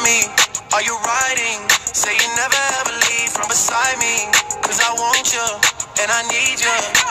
me? Are you riding? Say you never ever leave from beside me. Cause I want you, and I need you.